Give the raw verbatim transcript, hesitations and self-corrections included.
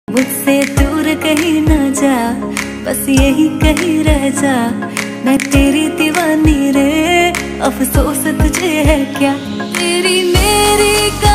मुझसे दूर कहीं ना जा, बस यही कहीं रह जा। मैं तेरी दीवानी रे, अफसोस तुझे है क्या। तेरी मेरी